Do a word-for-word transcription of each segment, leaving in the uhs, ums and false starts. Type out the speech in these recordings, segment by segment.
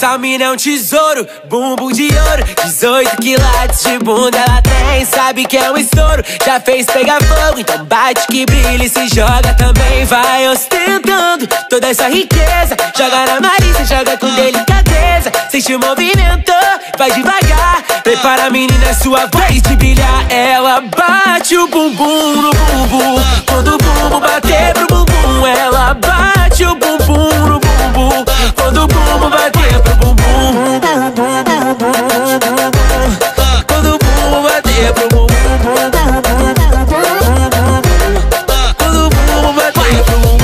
Essa mina é um tesouro, bumbum de ouro, dezoito quilates de bunda ela tem. Sabe que é um estouro, já fez pegar fogo. Então bate que brilha e se joga também. Vai ostentando toda essa riqueza. Joga na Marisa, joga com delicadeza. Sente o movimento, vai devagar. Prepara a menina, é sua vez de brilhar. Ela bate o bumbum no bumbum. Quando o bumbum bater pro bumbum, ela bate o bumbum no bumbum. Quando o bumbum bater pro bumbum, quando o bumbum bater pro bumbum, quando o bumbum bater pro bumbum.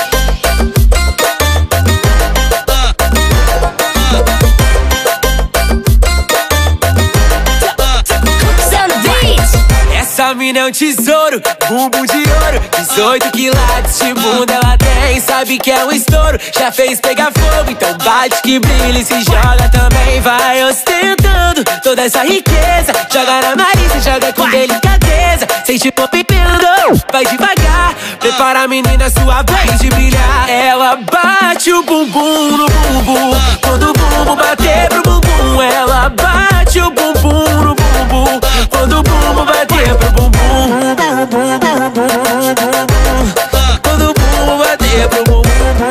Essa mina é um tesouro, bumbum de ouro, dezoito quilates de bunda ela tem. Sabe que é um estouro, já fez pegar fogo. Então bate que brilha e se joga também. Vai ostentando toda essa riqueza. Joga na Marisa, joga com delicadeza. Sente o movimento, vai devagar. Prepara a menina, sua vez de brilhar. Ela bate o bumbum no bumbum. Quando o bumbum bater pro bumbum, ela bate o bumbum no bumbum. Quando o bumbum bater pro bumbum, quando o bumbum bater pro bumbum.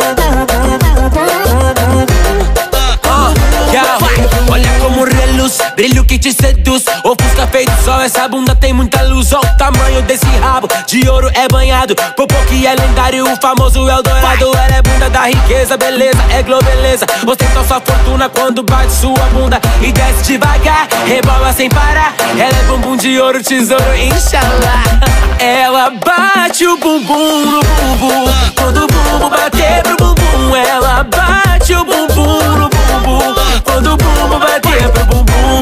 Oh, yeah. Olha como reluz, brilho que te seduz. Ofusca feito sol, essa bunda tem muita luz. Olha o tamanho desse rabo, de ouro é banhado. Popô que é lendário, o famoso Eldorado. Ela é bunda da riqueza, beleza, é globeleza. Ostenta sua fortuna quando bate sua bunda e desce devagar, rebola sem parar. Ela é bumbum de ouro, tesouro, inshallah. Ela bate o bumbum no bumbum. Quando o bumbum bater pro bumbum, ela bate o bumbum no bumbum. Quando o bumbum bater pro bumbum,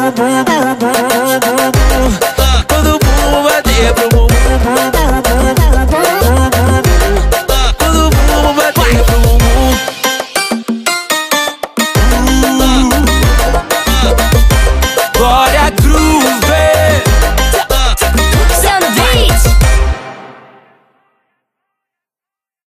quando o bumbum bater pro bumbum, quando o bumbum bater pro bumbum. Bora.